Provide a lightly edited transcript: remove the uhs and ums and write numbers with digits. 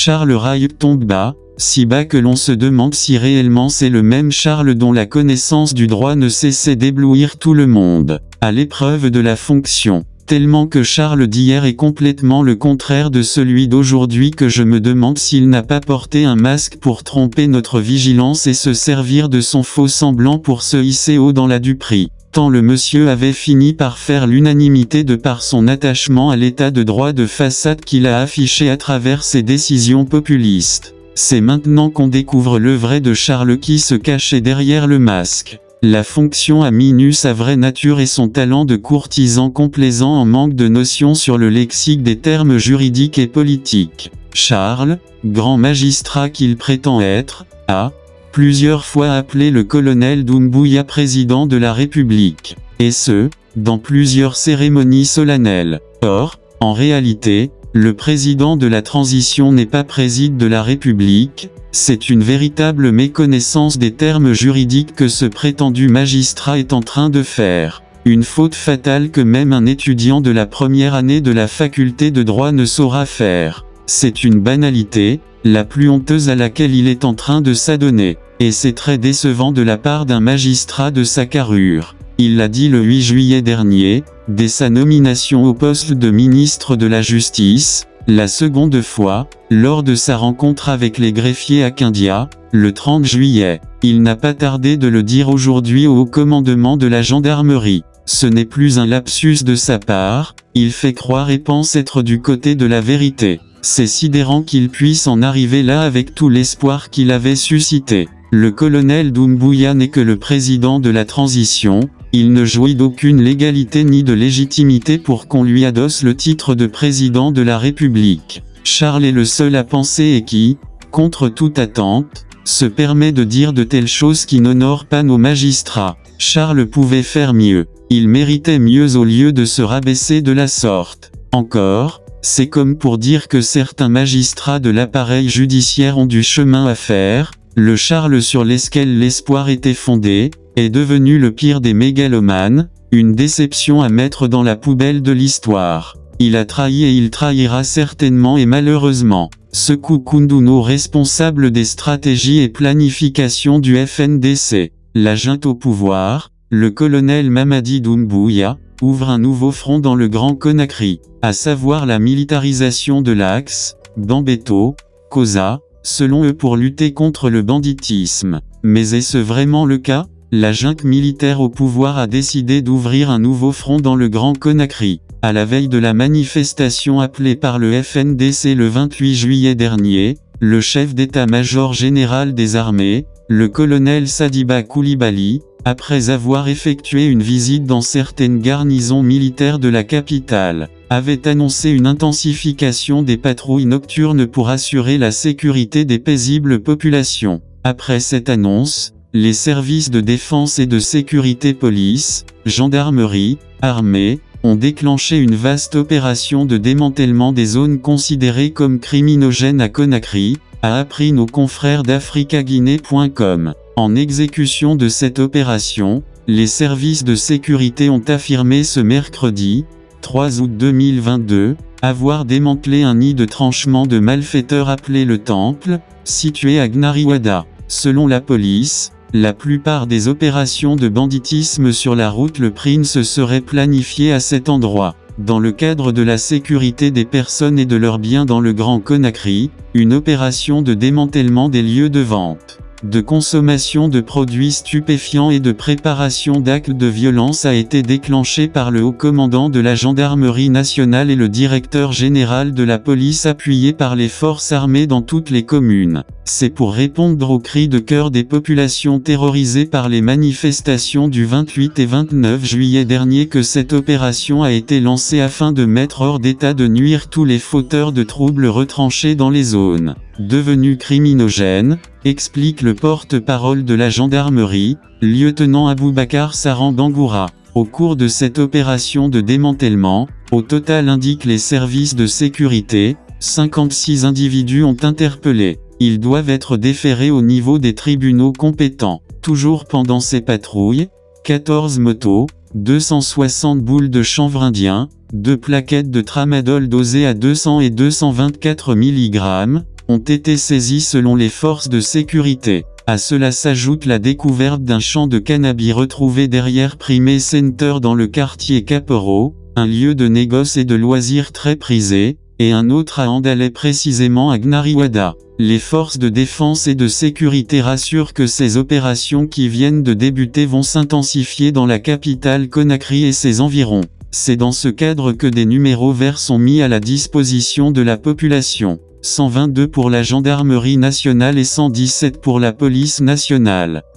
Charles Rail tombe bas, si bas que l'on se demande si réellement c'est le même Charles dont la connaissance du droit ne cessait d'éblouir tout le monde, à l'épreuve de la fonction. Tellement que Charles d'hier est complètement le contraire de celui d'aujourd'hui que je me demande s'il n'a pas porté un masque pour tromper notre vigilance et se servir de son faux semblant pour se hisser haut dans la duperie. Tant le monsieur avait fini par faire l'unanimité de par son attachement à l'état de droit de façade qu'il a affiché à travers ses décisions populistes. C'est maintenant qu'on découvre le vrai de Charles qui se cachait derrière le masque. La fonction a mis nu sa vraie nature et son talent de courtisan complaisant en manque de notions sur le lexique des termes juridiques et politiques. Charles, grand magistrat qu'il prétend être, a plusieurs fois appelé le colonel Doumbouya président de la République, et ce, dans plusieurs cérémonies solennelles. Or, en réalité, le président de la transition n'est pas président de la République. C'est une véritable méconnaissance des termes juridiques que ce prétendu magistrat est en train de faire. Une faute fatale que même un étudiant de la première année de la faculté de droit ne saura faire. C'est une banalité, la plus honteuse à laquelle il est en train de s'adonner. Et c'est très décevant de la part d'un magistrat de sa carrure. Il l'a dit le 8 juillet dernier, dès sa nomination au poste de ministre de la Justice. La seconde fois, lors de sa rencontre avec les greffiers à Kindia, le 30 juillet, il n'a pas tardé de le dire aujourd'hui au haut commandement de la gendarmerie. Ce n'est plus un lapsus de sa part, il fait croire et pense être du côté de la vérité. C'est sidérant qu'il puisse en arriver là avec tout l'espoir qu'il avait suscité. Le colonel Doumbouya n'est que le président de la transition, il ne jouit d'aucune légalité ni de légitimité pour qu'on lui adosse le titre de président de la République. Charles est le seul à penser et qui, contre toute attente, se permet de dire de telles choses qui n'honorent pas nos magistrats. Charles pouvait faire mieux. Il méritait mieux au lieu de se rabaisser de la sorte. Encore, c'est comme pour dire que certains magistrats de l'appareil judiciaire ont du chemin à faire. Le Charles sur lequel l'espoir était fondé, est devenu le pire des mégalomanes, une déception à mettre dans la poubelle de l'histoire. Il a trahi et il trahira certainement et malheureusement. Sekou Koundono, responsable des stratégies et planifications du FNDC. La junte au pouvoir, le colonel Mamadi Doumbouya, ouvre un nouveau front dans le Grand Conakry, à savoir la militarisation de l'Axe, Bambeto, Koza, selon eux pour lutter contre le banditisme. Mais est-ce vraiment le cas? La junte militaire au pouvoir a décidé d'ouvrir un nouveau front dans le Grand Conakry. À la veille de la manifestation appelée par le FNDC le 28 juillet dernier, le chef d'état-major général des armées, le colonel Sadiba Koulibaly, après avoir effectué une visite dans certaines garnisons militaires de la capitale, avait annoncé une intensification des patrouilles nocturnes pour assurer la sécurité des paisibles populations. Après cette annonce, les services de défense et de sécurité police, gendarmerie, armée, ont déclenché une vaste opération de démantèlement des zones considérées comme criminogènes à Conakry, a appris nos confrères d'africaguinée.com. En exécution de cette opération, les services de sécurité ont affirmé ce mercredi, 3 août 2022, avoir démantelé un nid de tranchement de malfaiteurs appelé le Temple, situé à Gnariwada. Selon la police, la plupart des opérations de banditisme sur la route Le Prince seraient planifiées à cet endroit. Dans le cadre de la sécurité des personnes et de leurs biens dans le Grand Conakry, une opération de démantèlement des lieux de vente, de consommation de produits stupéfiants et de préparation d'actes de violence a été déclenchée par le haut commandant de la gendarmerie nationale et le directeur général de la police appuyé par les forces armées dans toutes les communes. C'est pour répondre aux cris de cœur des populations terrorisées par les manifestations du 28 et 29 juillet dernier que cette opération a été lancée afin de mettre hors d'état de nuire tous les fauteurs de troubles retranchés dans les zones devenues criminogènes, explique le porte-parole de la gendarmerie, lieutenant Aboubakar Saran Bangoura. Au cours de cette opération de démantèlement, au total indiquent les services de sécurité, 56 individus ont interpellé. Ils doivent être déférés au niveau des tribunaux compétents. Toujours pendant ces patrouilles, 14 motos, 260 boules de chanvre indien, 2 plaquettes de tramadol dosées à 200 et 224 mg, ont été saisis selon les forces de sécurité. À cela s'ajoute la découverte d'un champ de cannabis retrouvé derrière Primé Center dans le quartier Capero, un lieu de négoce et de loisirs très prisé, et un autre à Andalé précisément à Gnariwada. Les forces de défense et de sécurité rassurent que ces opérations qui viennent de débuter vont s'intensifier dans la capitale Conakry et ses environs. C'est dans ce cadre que des numéros verts sont mis à la disposition de la population. 122 pour la gendarmerie nationale et 117 pour la police nationale.